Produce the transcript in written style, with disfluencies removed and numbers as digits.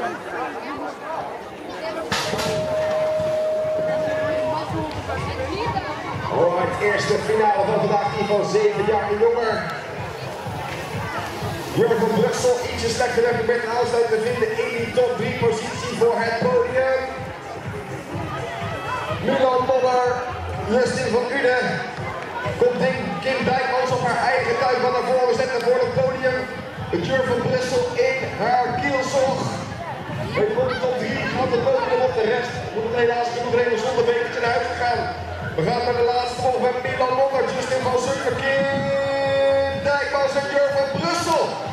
Het eerste finale van vandaag, die van 7 jaar en jonger. Jurgen van Brussel ietsje slechter weg met een aansluit te vinden in die top 3 positie voor het podium. Milan Modder, Justin van Uden, komt Kim Dijkmans op haar eigen tuin van naar voren zetten voor het podium. Jurgen van Brussel in haar kielzog. Het wordt de top 3 van het podium op de rest. Moet het helaas genoeg regelen zonder bekertje naar huis gegaan. We gaan naar de laatste volgende met Milan Modder, Justin van Zutphen, Kim Dijkmans en Jurgen van Brussel.